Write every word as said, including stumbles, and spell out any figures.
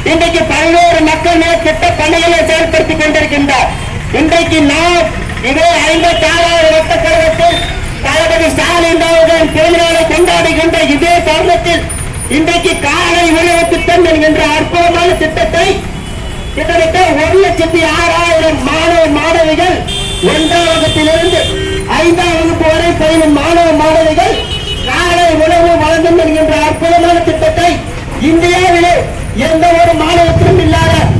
இன்றைக்கு பல்வேறு மக்கள் நல திட்ட பணிகளை செயல்படுத்திக் கொண்டிருக்கின்றார். இன்றைக்கு நாம் இதே ஐம்பத்தி ஆறாவது வட்ட கழகத்தில் தளபதி ஸ்டாலின் அவர்களின் பிறந்தநாளை கொண்டாடுகின்ற இதே தருணத்தில் இன்றைக்கு காலை உணவு திட்டம் என்கின்ற அற்புதமான திட்டத்தை கிட்டத்தட்ட ஒரு லட்சத்தி ஆறாயிரம் மாணவ மாணவிகள் ஒன்றாம் வகுப்பிலிருந்து ஐந்தாம் வகுப்பு வரை பயிலும் மாணவ மாணவிகள் காலை உணவு வழங்கும் என்கின்ற அற்புதமான திட்டத்தை இந்தியாவிலே எந்த ஒரு மாநிலத்திலும் இல்லாத